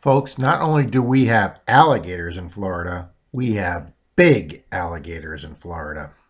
Folks, not only do we have alligators in Florida, we have big alligators in Florida.